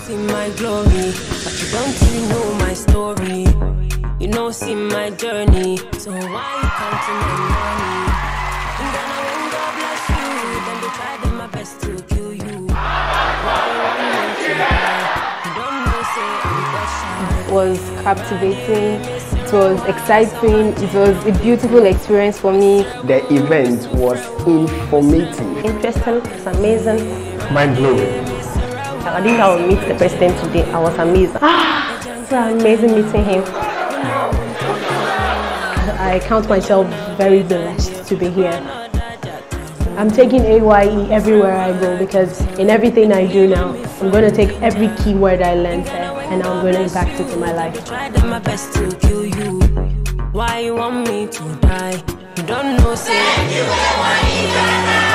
see my glory, but you don't really know my story. You know, see my journey, so why you counting my money? And then when God bless you, then they try them my best to kill you. Why you want me to die? You don't know, say I'm special. It was captivating, it was exciting, it was a beautiful experience for me. The event was informative. Interesting, it's amazing. Mind-blowing. I think I will meet the president today. I was amazed. So amazing meeting him. I count myself very blessed to be here. I'm taking AYE everywhere I go because in everything I do now, I'm going to take every keyword I learned there and I'm going to impact it in my life. I tried my best to kill you. Why you want me to die? You don't know, say